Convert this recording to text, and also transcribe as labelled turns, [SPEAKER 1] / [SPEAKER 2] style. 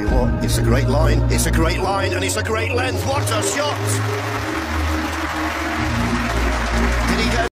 [SPEAKER 1] tell you what, it's a great line, and it's a great length. What a shot!